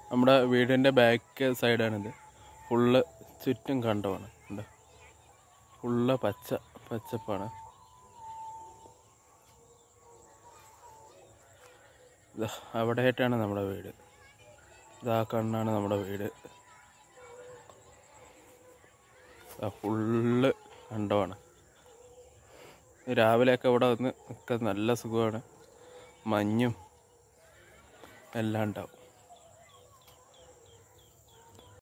നമ്മുടെ വീടിൻ്റെ back സൈഡാണിത്. Full ചുറ്റും കണ്ടമാണ്. ഫുള്ള് പച്ചപ്പാണ്. അവിടെയായിട്ടാണ് നമ്മുടെ വീട്. ഇതാ കണ്ണാണ് നമ്മുടെ വീട്. ഫുള്ള് കണ്ടമാണ്. രാവിലെയൊക്കെ ഇവിടെ വന്ന് ഒക്കെ നല്ല സുഖമാണ്. മഞ്ഞും എല്ലാം ഉണ്ടാവും.